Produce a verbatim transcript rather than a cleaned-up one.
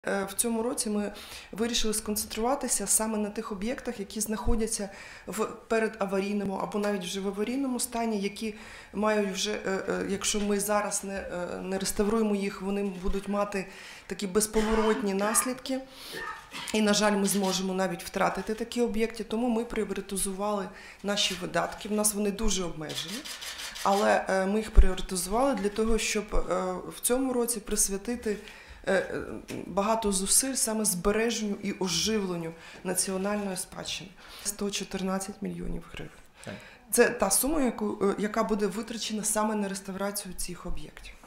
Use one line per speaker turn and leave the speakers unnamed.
В цьому році ми вирішили сконцентруватися саме на тих об'єктах, які знаходяться в передаварійному або навіть вже в аварійному стані, які мають вже, якщо ми зараз не, не реставруємо їх, вони будуть мати такі безповоротні наслідки. І, на жаль, ми зможемо навіть втратити такі об'єкти, тому ми пріоритезували наші видатки. В нас вони дуже обмежені, але ми їх пріоритезували для того, щоб в цьому році присвятити багато зусиль саме збереженню і оживленню національної спадщини. сто чотирнадцять мільйонів гривень. Це та сума, яку, яка буде витрачена саме на реставрацію цих об'єктів.